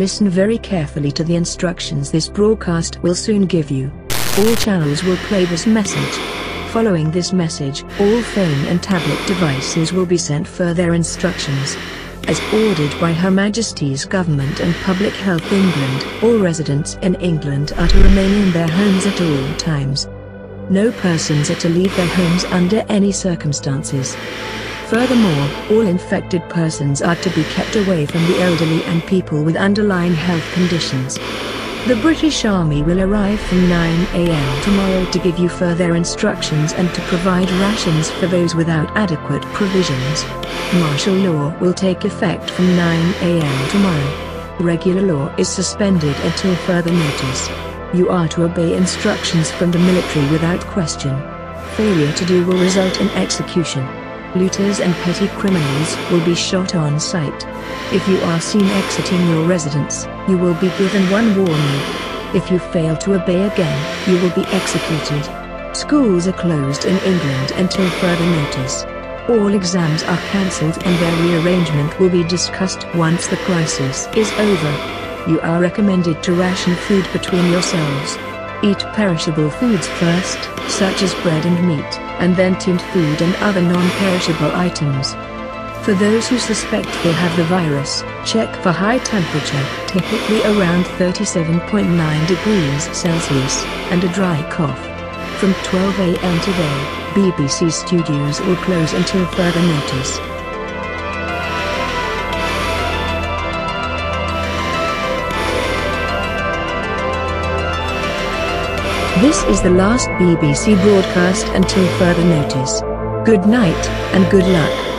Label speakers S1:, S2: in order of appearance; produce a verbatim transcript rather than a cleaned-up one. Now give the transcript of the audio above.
S1: Listen very carefully to the instructions this broadcast will soon give you. All channels will play this message. Following this message, all phone and tablet devices will be sent further instructions. As ordered by Her Majesty's Government and Public Health England, all residents in England are to remain in their homes at all times. No persons are to leave their homes under any circumstances. Furthermore, all infected persons are to be kept away from the elderly and people with underlying health conditions. The British Army will arrive from nine A M tomorrow to give you further instructions and to provide rations for those without adequate provisions. Martial law will take effect from nine A M tomorrow. Regular law is suspended until further notice. You are to obey instructions from the military without question. Failure to do will result in execution. Looters and petty criminals will be shot on sight. If you are seen exiting your residence, you will be given one warning. If you fail to obey again, you will be executed. Schools are closed in England until further notice. All exams are cancelled and their rearrangement will be discussed once the crisis is over. You are recommended to ration food between yourselves. Eat perishable foods first, such as bread and meat, and then tinned food and other non-perishable items. For those who suspect they have the virus, check for high temperature, typically around thirty-seven point nine degrees Celsius, and a dry cough. From twelve A M today, B B C studios will close until further notice. This is the last B B C broadcast until further notice. Good night, and good luck.